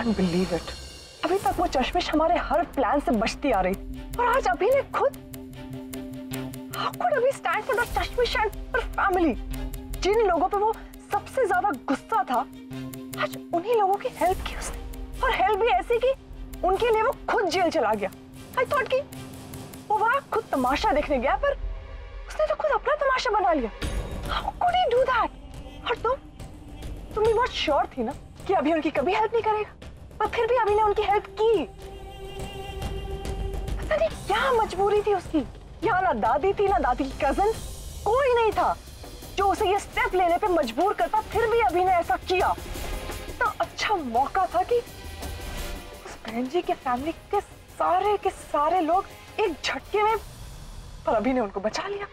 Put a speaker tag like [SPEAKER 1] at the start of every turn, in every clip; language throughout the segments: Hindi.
[SPEAKER 1] can't believe it. अभी तक वो चश्मिश हमारे हर प्लान से बचती आ रही और आज अभी ने खुद How could अभी stand for the चश्मिश and her family? जिन लोगों पे वो सबसे ज्यादा गुस्सा था आज उन्हीं लोगों की हेल्प की उसने और हेल्प भी ऐसी की उनके लिए वो खुद जेल चला गया। I thought कि वो वहाँ खुद तमाशा देखने गया पर उसने तो खुद अपना तमाशा बना लिया। How could he do that? और तुम भी बहुत श्योर थी ना कि अभी उनकी कभी हेल्प नहीं करेगा पर फिर भी अभी ने उनकी हेल्प की। पता नहीं क्या मजबूरी थी उसकी। यहाँ ना दादी थी ना दादी की कजन कोई नहीं था जो उसे ये स्टेप लेने पे मजबूर करता फिर भी अभी ने ऐसा किया। तो अच्छा मौका था कि उस बहन जी के फैमिली के सारे लोग एक झटके में पर अभी ने उनको बचा लिया।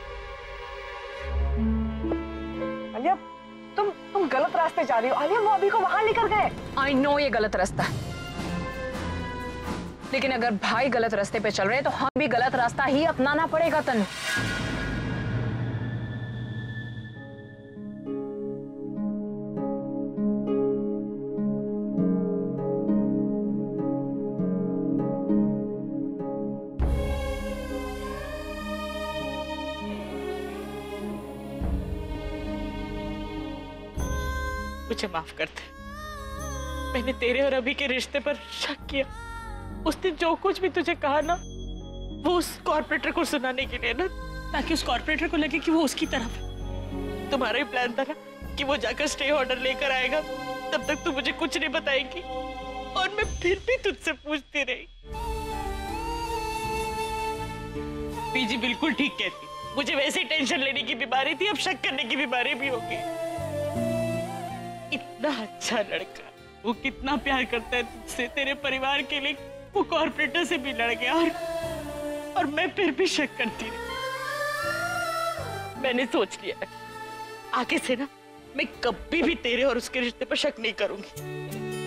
[SPEAKER 1] आलिया तुम गलत रास्ते जा रही हो। आलिया वो अभी को वहां लेकर गए।
[SPEAKER 2] आई नो ये गलत रास्ता है लेकिन अगर भाई गलत रास्ते पे चल रहे हैं तो हम भी गलत रास्ता ही अपनाना पड़ेगा तनु।
[SPEAKER 3] मुझे माफ कर दे। मैंने तेरे और अभी के रिश्ते पर शक किया। उसने जो कुछ भी तुझे कहा ना वो उस कॉर्पोरेटर को सुनाने के लिए ना ताकि उस कॉर्पोरेटर को लगे कि वो उसकी तरफ है। तुम्हारा ही प्लान था ना कि वो जाकर स्टे ऑर्डर लेकर आएगा तब तक तू मुझे कुछ नहीं बताएगी और मैं फिर भी तुझसे पूछती रही। पीजी बिल्कुल ठीक कहती। मुझे वैसे ही टेंशन लेने की बीमारी थी अब शक करने की बीमारी भी होगी। इतना अच्छा लड़का वो कितना प्यार करता है तुझसे तेरे परिवार के लिए वो कॉर्पोरेटर से भी लड़ गया और मैं फिर भी शक करती रही। मैंने सोच लिया है आगे से ना मैं कभी भी तेरे और उसके रिश्ते पर शक नहीं करूंगी।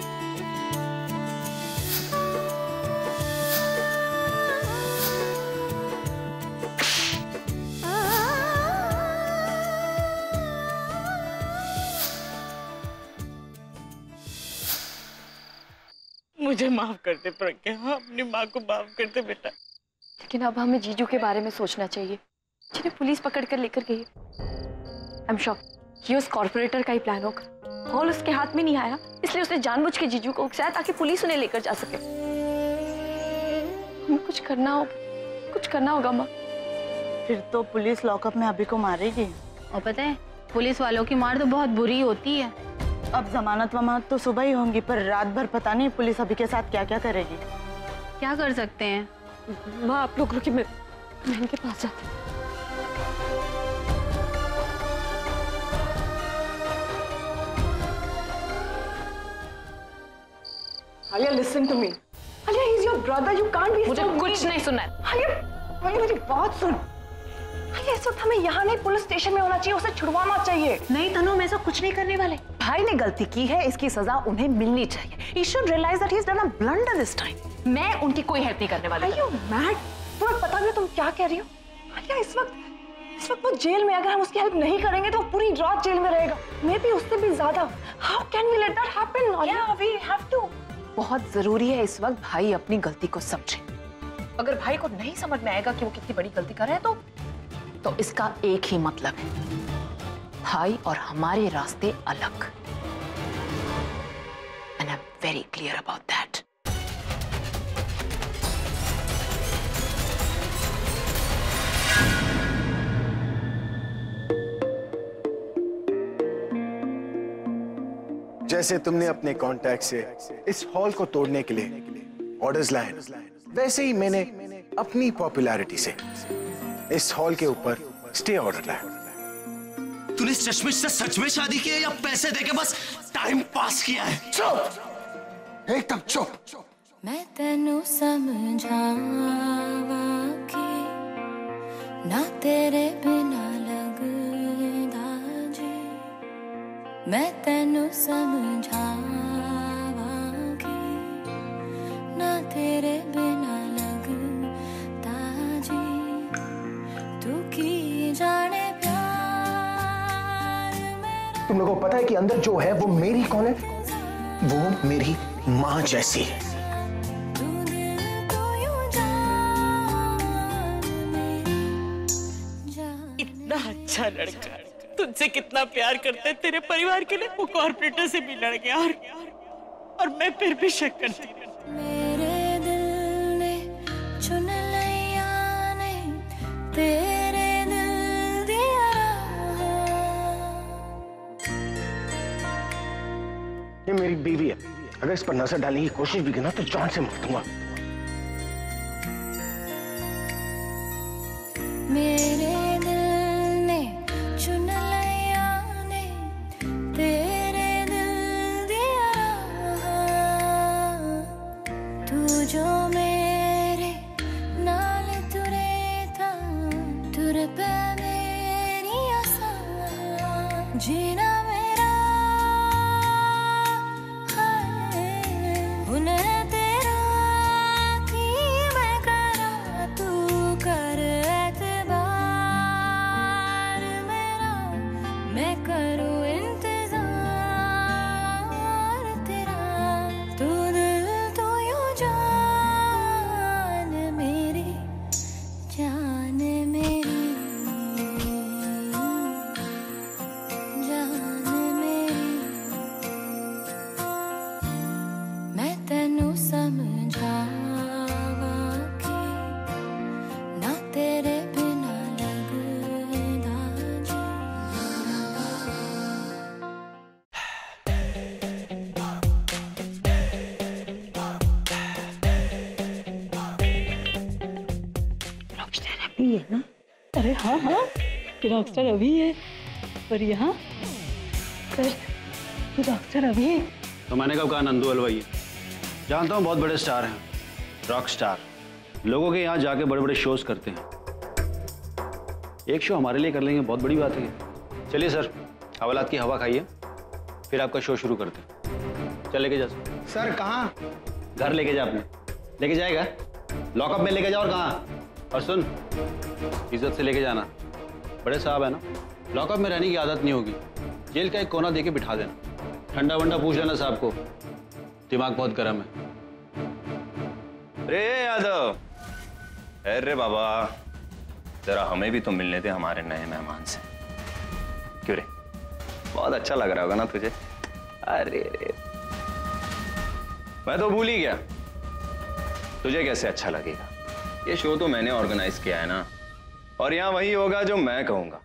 [SPEAKER 3] मुझे माफ कर दे प्रज्ञा। हाँ अपनी माँ को माफ कर दे बेटा।
[SPEAKER 4] लेकिन अब हमें जीजू के बारे में सोचना चाहिए जिन्हें पुलिस पकड़ कर लेकर गई। आई एम श्योर ये उस कॉर्पोरेटर का ही प्लान होगा। कॉल उसके हाथ में नहीं आया इसलिए उसने जानबूझ के जीजू को उकसाया ताकि पुलिस उन्हें लेकर जा सके। हमें कुछ करना होगा माँ।
[SPEAKER 5] फिर तो पुलिस लॉकअप में अभी को मारेगी।
[SPEAKER 6] और पता है पुलिस वालों की मार तो बहुत बुरी होती है।
[SPEAKER 5] अब जमानत वमानत तो सुबह ही होंगी पर रात भर पता नहीं पुलिस अभी के साथ क्या क्या करेगी।
[SPEAKER 6] क्या कर सकते हैं
[SPEAKER 4] माँ आप लोग रुकिए मैं इनके पास जाती हूँ।
[SPEAKER 1] Alia listen to me. Alia he's your brother. You can't be
[SPEAKER 2] मुझे
[SPEAKER 1] so
[SPEAKER 2] कुछ
[SPEAKER 1] mean.
[SPEAKER 2] नहीं सुनना है।
[SPEAKER 1] आलिया मेरी बात सुन। आलिया इस वक्त हमें यहाँ नहीं पुलिस स्टेशन में होना चाहिए। उसे छुड़वाना चाहिए।
[SPEAKER 7] नहीं तनु हम ऐसा कुछ नहीं करने वाले। भाई ने गलती की है इसकी सजा उन्हें मिलनी चाहिए। He should realize that he's done a blunder this time. मैं उनकी कोई हेल्प नहीं करने वाली।
[SPEAKER 1] Are you mad? तुम्हें पता भी तुम क्या कह रही हो? आलिया इस वक्त वो जेल में अगर हम उसकी हेल्प नहीं करेंगे तो वो पूरी रात जेल में रहेगा। मे भी उससे भी ज्यादा। How can we let that happen?
[SPEAKER 7] Yeah, we have to. बहुत जरूरी है इस वक्त भाई अपनी गलती को समझे। अगर भाई को नहीं समझ में आएगा कि वो कितनी बड़ी गलती कर रहे हैं तो इसका एक ही मतलब है भाई और हमारे रास्ते अलग। And I'm very clear about that.
[SPEAKER 8] जैसे तुमने अपने कॉन्टैक्ट से इस हॉल को तोड़ने के लिए ऑर्डर्स लाए वैसे ही मैंने अपनी पॉपुलैरिटी से इस हॉल के ऊपर स्टे ऑर्डर लाया।
[SPEAKER 9] तूने चश्मिश से सच में शादी की है या पैसे देके बस टाइम पास किया है?
[SPEAKER 8] चुप, एकदम चुप।
[SPEAKER 10] मैं तेनू समझावा कि ना तेरे बिना लगदा जी। मैं तेनू समझावा कि ना तेरे बिना लगदा जी। तू की जाने
[SPEAKER 8] तुम लोगों को पता है कि अंदर जो है वो मेरी कौन है? वो मेरी मां जैसी।
[SPEAKER 3] इतना अच्छा लड़का, तुझसे कितना प्यार करता है, तेरे परिवार के लिए वो कॉर्पोरेटर से भी लड़ गया और मैं फिर भी शक करती हूँ।
[SPEAKER 10] मेरे दिल ने चुन लिया ने तेरे दिल दिया।
[SPEAKER 8] ये मेरी बीवी है, अगर इस पर नजर डालने की कोशिश भी की ना तो जान से मार दूंगा।
[SPEAKER 10] मेरे दिल ने चुन लिया ने तेरे दिल दिया। तू जो मेरे नाल तुरे था, तुर पे मेरी आसा जीना मेरा है उन्हें तेरा की मैं करा तू कर मैं करूं इंतजार तेरा। तू दिल तू यूं जान मेरी, जान मेरी, जान मेरी। मैं तेनू समझावा कि ना तेरे बिना लगदा जी।
[SPEAKER 5] अभी है ना? अरे हाँ हाँ, रॉकस्टार अभी है। पर यहाँ सर, रॉकस्टार अभी है।
[SPEAKER 11] तो मैंने कब कहा नंदू हलवाई है? जानता हूँ बहुत बड़े स्टार हैं, रॉक स्टार। लोगों के यहाँ जाके बड़े बड़े शोज करते हैं। एक शो हमारे लिए कर लेंगे, बहुत बड़ी बात है। चलिए सर, हवालात की हवा खाइए, फिर आपका शो शुरू करते हैं। चल लेके जा
[SPEAKER 8] सर। कहाँ?
[SPEAKER 11] घर लेके जा अपने। लेके जाएगा? लॉकअप में लेके जाओ। और कहाँ? और सुन, इज्जत से लेके जाना। बड़े साहब है ना, लॉकअप में रहने की आदत नहीं होगी। जेल का एक कोना देके बिठा देना, ठंडा वंडा पूछ लेना साहब को, दिमाग बहुत गर्म है।
[SPEAKER 12] अरे यादव, अरे बाबा, जरा हमें भी तो मिलने थे हमारे नए मेहमान से। क्यों रे, बहुत अच्छा लग रहा होगा ना तुझे? अरे रे, मैं तो भूल ही गया, तुझे कैसे अच्छा लगेगा? ये शो तो मैंने ऑर्गेनाइज किया है ना, और यहां वही होगा जो मैं कहूंगा।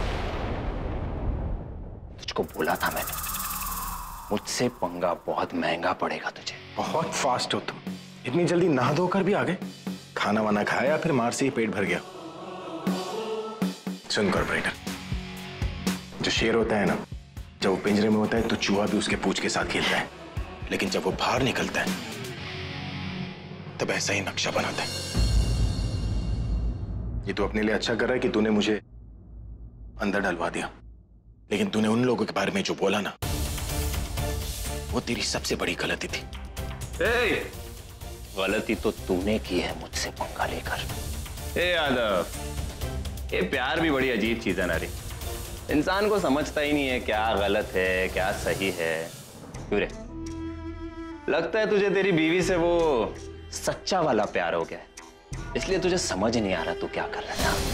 [SPEAKER 12] तुझको बोला था मैंने, मुझसे पंगा बहुत महंगा पड़ेगा तुझे।
[SPEAKER 8] बहुत फास्ट हो तुम, इतनी जल्दी नहा धोकर भी आ गए। खाना वाना खाया, फिर मार से ही पेट भर गया। सुन कॉर्पोरेटर, जो शेर होता है ना, जब वो पिंजरे में होता है तो चूहा भी उसके पूंछ के साथ खेलता है, लेकिन जब वो बाहर निकलता है तब ऐसा ही नक्शा बनाता है। ये तो अपने लिए अच्छा कर रहा है कि तूने मुझे अंदर डलवा दिया, लेकिन तूने उन लोगों के बारे में जो बोला ना, वो तेरी सबसे बड़ी गलती थी।
[SPEAKER 12] गलती तो तूने की है मुझसे पंगा लेकर। ए यादव, ये प्यार भी बड़ी अजीब चीज है ना रे। इंसान को समझता ही नहीं है क्या गलत है क्या सही है। क्यों रे, लगता है तुझे तेरी बीवी से वो सच्चा वाला प्यार हो गया है, इसलिए तुझे समझ नहीं आ रहा तू क्या कर रहा है।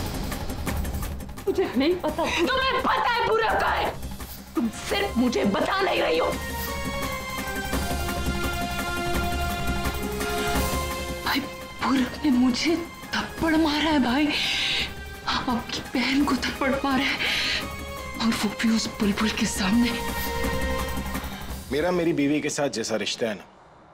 [SPEAKER 7] मुझे नहीं पता। तुम्हें पता है पूरा क्या है, तुम सिर्फ मुझे बता नहीं रही हो। भाई पूरब ने मुझे थप्पड़ मारा है भाई, आपकी बहन को थप्पड़ मारा है, और वो भी उस बुलबुल के सामने।
[SPEAKER 8] मेरा मेरी बीवी के साथ जैसा रिश्ता है ना,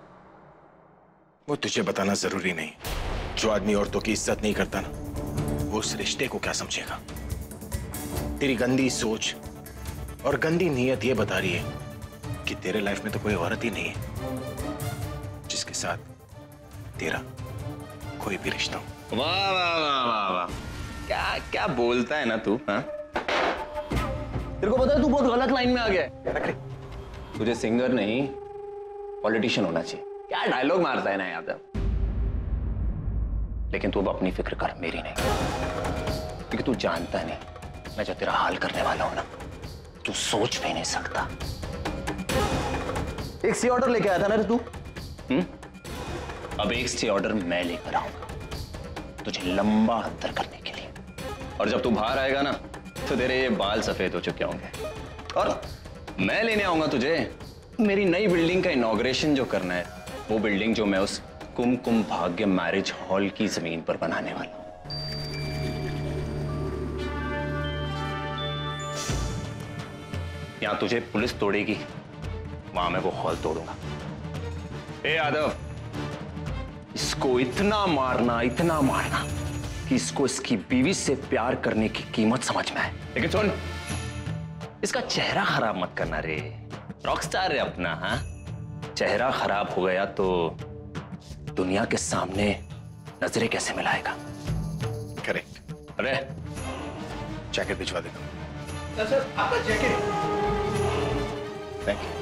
[SPEAKER 8] वो तुझे बताना जरूरी नहीं। जो आदमी औरतों की इज्जत नहीं करता ना, वो उस रिश्ते को क्या समझेगा। तेरी गंदी सोच और गंदी नीयत ये बता रही है कि तेरे लाइफ में तो कोई औरत ही नहीं है जिसके साथ तेरा कोई भी रिश्ता हो।
[SPEAKER 12] वाह वाह वाह वाह वाह, क्या क्या बोलता है ना तू। हाँ, तेरे को पता है तू बहुत गलत लाइन में आ गया है। तुझे सिंगर नहीं पॉलिटिशियन होना चाहिए। क्या डायलॉग मारता है ना यादव। लेकिन तू अब अपनी फिक्र कर, मेरी नहीं, क्योंकि तू जानता नहीं मैं जो तेरा हाल करने वाला हूं ना, तू सोच भी नहीं सकता। एक स्टे ऑर्डर लेके आया था ना रे तू। अब एक स्टे ऑर्डर मैं लेकर आऊंगा तुझे लंबा अंतर करने के लिए। और जब तू बाहर आएगा ना तो तेरे ये बाल सफेद हो चुके होंगे। और मैं लेने आऊंगा तुझे मेरी नई बिल्डिंग का इनॉग्रेशन जो करना है, वो बिल्डिंग जो मैं उस कुमकुम भाग्य मैरिज हॉल की जमीन पर बनाने वाला हूं। यहां तुझे पुलिस तोड़ेगी, वहां मैं वो हॉल तोड़ूंगा। ए यादव, इसको इतना मारना कि इसको इसकी बीवी से प्यार करने की कीमत समझ में आए। लेकिन सुन, इसका चेहरा खराब मत करना रे। रॉकस्टार है अपना। हाँ, चेहरा खराब हो गया तो दुनिया के सामने नजरें कैसे मिलाएगा?
[SPEAKER 8] करेक्ट।
[SPEAKER 12] अरे
[SPEAKER 8] जैकेट भिजवा देता।
[SPEAKER 9] सर आपका जैकेट।
[SPEAKER 8] Thank you.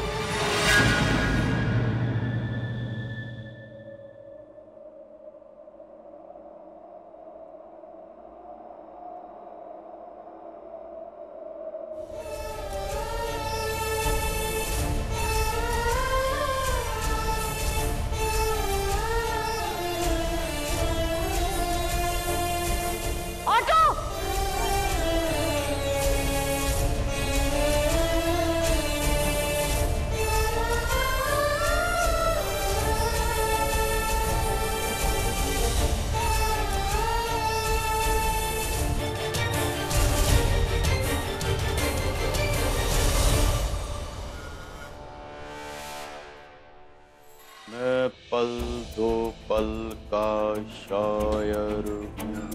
[SPEAKER 11] मैं पल दो पल का शायर हूँ,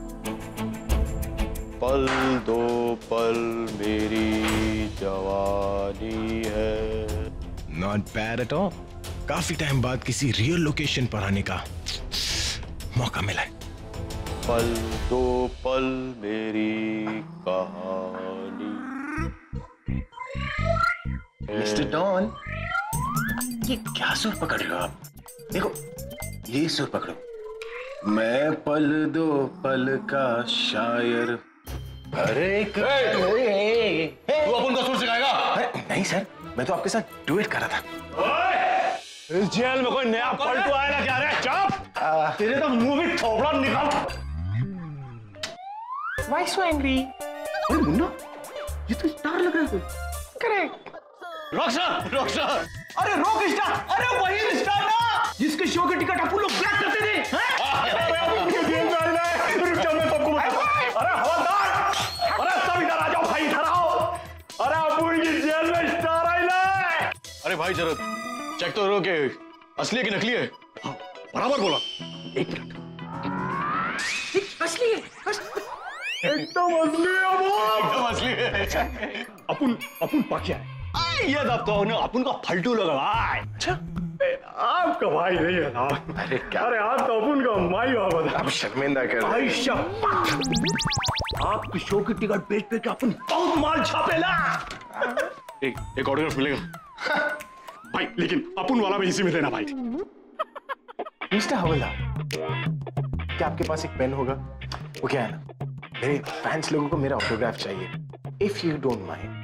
[SPEAKER 11] पल दो पल मेरी जवानी है।
[SPEAKER 8] Not bad at all. काफी टाइम बाद किसी रियल लोकेशन पर आने का मौका मिला है।
[SPEAKER 11] पल दो पल मेरी कहानी।
[SPEAKER 8] मिस्टर डॉन, ये क्या सुर पकड़ रहे हो आप? देखो, ये सुर पकड़ो। मैं पल दो पल का शायर। अरे
[SPEAKER 9] तू अपन का सुर सिखाएगा?
[SPEAKER 8] नहीं सर, मैं तो आपके साथ डुएट कर रहा था।
[SPEAKER 9] इस जेल में कोई नया पलटू आया ना क्या रे? चुप! तेरे तो मुंह में थोपड़ा निकाल।
[SPEAKER 8] Why so angry? अरे मुन्ना, ये तो स्टार लग रहा है। करेक्ट।
[SPEAKER 9] रॉकस्टार! अरे रॉक स्टार! अरे वही स्टार ना जिसके शो के टिकट अपन लोग ब्लैक करते थे। अरे हवलदार! अरे सब इधर आ जाओ भाई, इधर आओ। अरे अपुन की जेल में स्टार आई ना।
[SPEAKER 11] अरे भाई जरा चेक तो करो कि असली है कि नकली है।
[SPEAKER 9] हाँ, बराबर बोला।
[SPEAKER 11] एक मिनट।
[SPEAKER 1] असली है।
[SPEAKER 9] एकदम असली है वो। एकदम असली है। अपन पक्या है। ये दब तो ना अपन का फालतू लगा भाई। अच्छा, आपका भाई नहीं है ना?
[SPEAKER 8] अरे क्या?
[SPEAKER 9] अरे आप तो अपन का माई बाबा।
[SPEAKER 8] आप शर्मिंदा कर रहे
[SPEAKER 9] हैं। आपकी शो की टिकट बेच पे अपन बहुत माल छापेला।
[SPEAKER 11] एक ऑटोग्राफ मिलेगा
[SPEAKER 9] भाई, लेकिन अपन वाला भी इसी में देना भाई।
[SPEAKER 8] मिस्टर हवलदार, क्या आपके पास एक पेन होगा? वो क्या है ना, मेरे फैंस लोगों को मेरा ऑटोग्राफ चाहिए, इफ यू डोंट माइंड।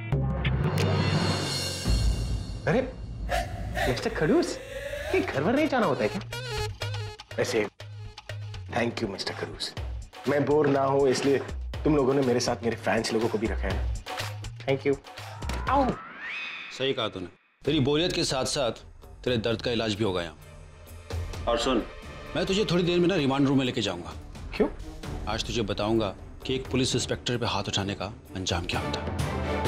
[SPEAKER 8] अरे मिस्टर खड़ूस, ये घर पर नहीं जाना होता है क्या? वैसे थैंक यू मिस्टर खड़ूस, मैं बोर ना हो इसलिए तुम लोगों ने मेरे साथ मेरे फैंस लोगों को भी रखा है। Thank you. आओ।
[SPEAKER 11] सही कहा तूने, तेरी बोरियत के साथ साथ तेरे दर्द का इलाज भी होगा यहाँ। और सुन, मैं तुझे थोड़ी देर में ना रिमांड रूम में लेके जाऊंगा।
[SPEAKER 8] क्यों?
[SPEAKER 11] आज तुझे बताऊंगा कि एक पुलिस इंस्पेक्टर पे हाथ उठाने का अंजाम क्या होता है।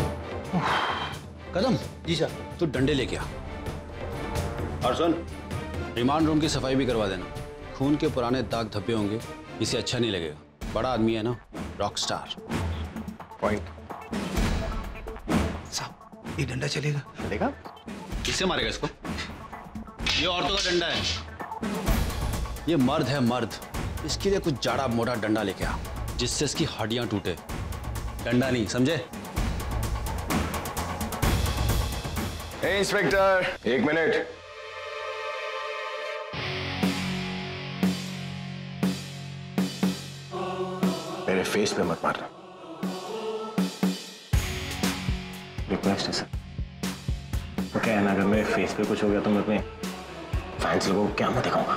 [SPEAKER 11] कदम।
[SPEAKER 9] जी सर।
[SPEAKER 11] तू डंडे लेके आ। और सुन, रिमांड रूम की सफाई भी करवा देना। खून के पुराने दाग धब्बे होंगे, इसे अच्छा नहीं लगेगा। बड़ा आदमी है ना, रॉक स्टार।
[SPEAKER 8] पॉइंट।
[SPEAKER 9] साहब, ये डंडा चलेगा?
[SPEAKER 8] चलेगा।
[SPEAKER 11] किससे मारेगा इसको? ये औरतों का डंडा है। ये मर्द है मर्द, इसके लिए कुछ जाड़ा मोटा डंडा लेके आ जिससे इसकी हड्डियां टूटे। डंडा नहीं, समझे?
[SPEAKER 8] इंस्पेक्टर, एक मिनट। मेरे फेस पे मत मारना। रिक्वेस्ट है सर। ओके?
[SPEAKER 12] क्या है ना, अगर मेरे फेस पे कुछ हो गया तो मैं अपने फैंस लोगों को क्या मत दिखाऊंगा।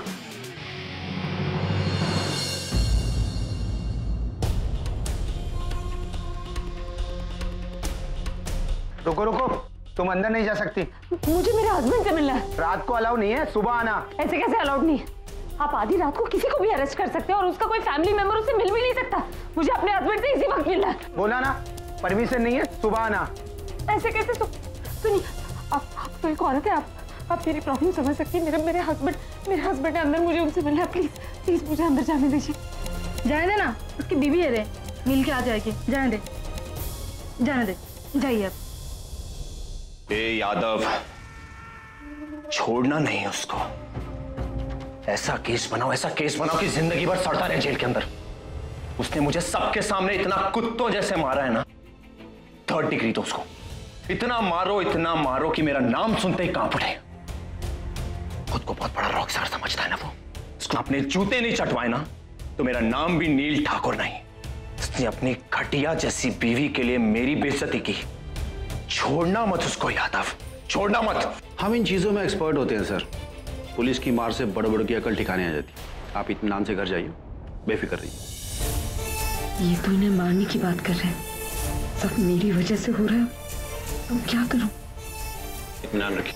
[SPEAKER 13] रुको रुको, तुम अंदर नहीं जा सकती।
[SPEAKER 5] मुझे मेरे हस्बैंड से मिलना है।
[SPEAKER 13] रात को अलाउ नहीं है, सुबह आना।
[SPEAKER 5] ऐसे कैसे अलाउड नहीं है? आप आधी रात को किसी को भी अरेस्ट कर सकते हैं और उसका कोई फैमिली मेंबर उससे मिल भी नहीं सकता। मुझे अपने हस्बैंड से इसी वक्त मिलना है।
[SPEAKER 13] बोला ना, परमिशन नहीं है, सुबह आना।
[SPEAKER 5] ऐसे कैसे? सुनिए, आप तो एक औरत है, आप मेरी प्रॉब्लम समझ सकती हैं। मेरे हस्बैंड है अंदर, मुझे उनसे मिलना है। प्लीज प्लीज मुझे अंदर जाने दीजिए।
[SPEAKER 6] जाने दे ना, उसकी बीवी है रे, मिल के आ जाएगी। जाने दे, जाइए आप।
[SPEAKER 12] ए यादव, छोड़ना नहीं उसको। ऐसा केस बनाओ कि जिंदगी भर सड़ता रहे जेल के अंदर। उसने मुझे सबके सामने इतना कुत्तों जैसे मारा है ना, 3rd डिग्री तो उसको इतना मारो कि मेरा नाम सुनते ही कांप उठे। खुद को बहुत बड़ा रॉकस्टार समझता है ना वो। उसको अपने जूते नहीं चटवाए ना तो मेरा नाम भी नील ठाकुर नहीं। उसने अपनी घटिया जैसी बीवी के लिए मेरी बेइज्जती की। छोड़ना मत उसको यादव, छोड़ना मत।
[SPEAKER 11] हम इन चीजों में एक्सपर्ट होते हैं सर। पुलिस की मार से बड़े बड़ों की अकल ठिकाने आ जाती। आप इत्मीनान से घर जाइए, बेफिक्र रहिए।
[SPEAKER 5] ये तो इन्हें मारने की बात कर रहे हैं, सब मेरी वजह से हो रहा है। अब क्या करूं?
[SPEAKER 11] इत्मीनान रखिए।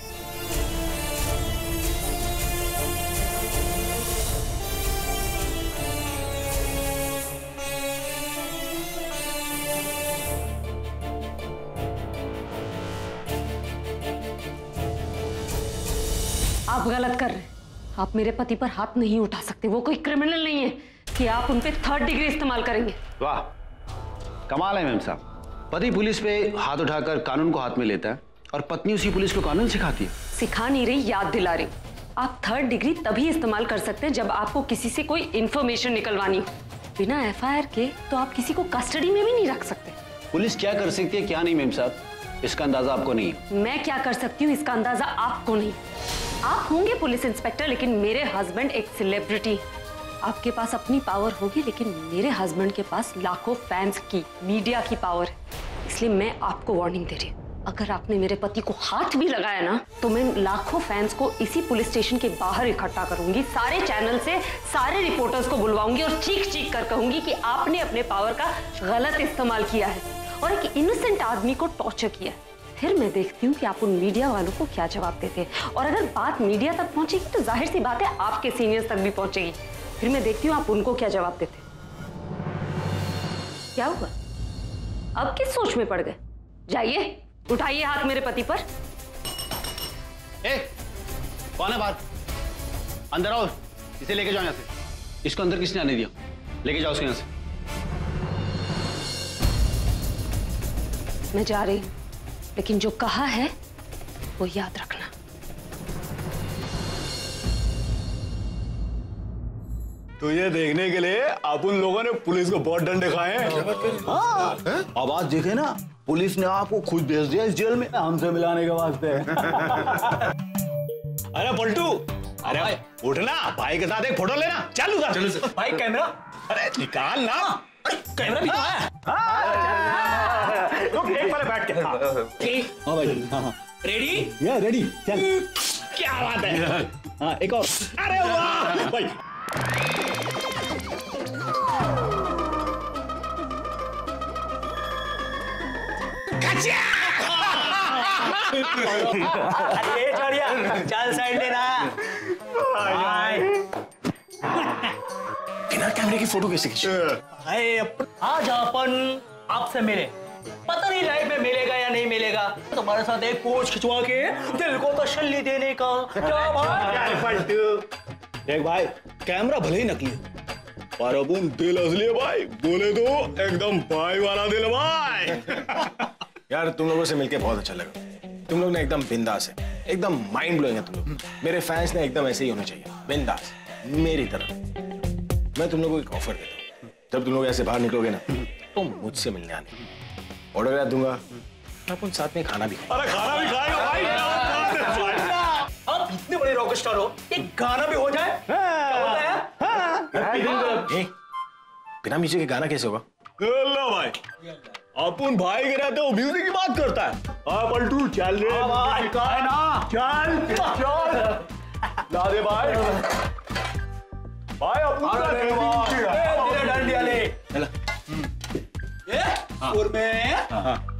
[SPEAKER 5] आप गलत कर रहे हैं। आप मेरे पति पर हाथ नहीं उठा सकते। वो कोई क्रिमिनल नहीं है कि आप उन पे 3rd डिग्री इस्तेमाल करेंगे।
[SPEAKER 11] वाह, कमाल है मैम साहब। पति पुलिस पे हाथ उठाकर कानून को हाथ में लेता है और पत्नी उसी पुलिस को कानून सिखाती है।
[SPEAKER 5] सिखा नहीं रही, याद दिला रही। आप 3rd डिग्री तभी इस्तेमाल कर सकते हैं जब आपको किसी से कोई इंफॉर्मेशन निकलवानी हो। बिना FIR के तो आप किसी को कस्टडी में भी नहीं रख सकते।
[SPEAKER 11] पुलिस क्या कर सकती है क्या नहीं मैम साहब, इसका अंदाजा आपको नहीं है।
[SPEAKER 5] मैं क्या कर सकती हूँ इसका अंदाजा आपको नहीं। आप होंगे पुलिस इंस्पेक्टर, लेकिन मेरे हस्बैंड एक सेलिब्रिटी। आपके पास अपनी पावर होगी, लेकिन मेरे हस्बैंड के पास लाखों फैंस की, मीडिया की पावर है। इसलिए मैं आपको वार्निंग दे रही हूँ, अगर आपने मेरे पति को हाथ भी लगाया ना तो मैं लाखों फैंस को इसी पुलिस स्टेशन के बाहर इकट्ठा करूंगी। सारे चैनल से सारे रिपोर्टर्स को बुलवाऊंगी और चीख चीख कर कहूंगी कि आपने अपने पावर का गलत इस्तेमाल किया है और एक इनोसेंट आदमी को टॉर्चर किया है। फिर मैं देखती हूँ कि आप उन मीडिया वालों को क्या जवाब देते हैं। और अगर बात मीडिया तक पहुंचेगी तो जाहिर सी बात है आपके सीनियर्स तक भी पहुंचेगी। फिर मैं देखती हूँ आप उनको क्या जवाब देते। क्या हुआ, अब किस सोच में पड़ गए? जाइए, उठाइए हाथ मेरे पति पर।
[SPEAKER 11] कौन है बाहर? अंदर आओ, इसे लेके जाओ यहाँ से। इसको अंदर किसने आने दिया? लेके जाओ उसके यहाँ से।
[SPEAKER 5] मैं जा रही हूँ, लेकिन जो कहा है वो याद रखना।
[SPEAKER 9] तो ये देखने के लिए अपन लोगों ने पुलिस को बहुत डंडे खाए हैं। हाँ, अब आज देखे ना, पुलिस ने आपको खुद भेज दिया इस जेल में हमसे मिलाने के वास्ते। अरे पलटू, अरे उठना, भाई के साथ एक फोटो लेना। चल उधर। भाई कैमरा, अरे निकाल ना। अरे कैमरा भी तो है। एक बार बैठ के। हाँ भाई, हाँ रेडी? ये रेडी, चल। क्या बात है। हाँ एक और। अरे वाह भाई।
[SPEAKER 14] अरे छोड़िया, चल साइड लेना।
[SPEAKER 12] बिना कैमरे की फोटो कैसे खींची?
[SPEAKER 14] आज अपन आपसे मिले, पता नहीं लाइफ में मिलेगा या नहीं मिलेगा। तुम्हारे साथ एक पोज खिंचवा के दिल को तसल्ली देने का। क्या बात?
[SPEAKER 9] देख भाई, कैमरा भले ही नकली है पर अपन दिल असली है भाई। बोले तो एकदम भाई वाला दिल भाई।
[SPEAKER 8] यार तुम लोगों से मिलके बहुत अच्छा लगा। तुम लोग ने एकदम बिंदास है, एकदम माइंड ब्लोइंग है तुम लोग। मेरे फैंस ने एकदम ऐसे ही होने चाहिए, बिंदास मेरी तरह। मैं तुम लोगों को एक ऑफर देता हूँ, जब तुम लोग ऐसे बाहर निकलोगे ना तो मुझसे मिलने आने। ऑर्डर करा दूंगा, अपन साथ में खाना भी खाएंगे।
[SPEAKER 9] अरे खाना भी खाएगा भाई।
[SPEAKER 14] आप इतने बड़े रॉक स्टार हो, एक गाना भी हो जाए। क्या होता है?
[SPEAKER 8] बिना म्यूजिक के गाना कैसे होगा?
[SPEAKER 9] लो भाई, अपन भाई के रहते हो म्यूजिक की बात करता है। पलटू चल रे
[SPEAKER 14] भाई
[SPEAKER 9] है ना, चल चल ला दे भाई भाई अपन
[SPEAKER 14] डांडिया ले। ये और में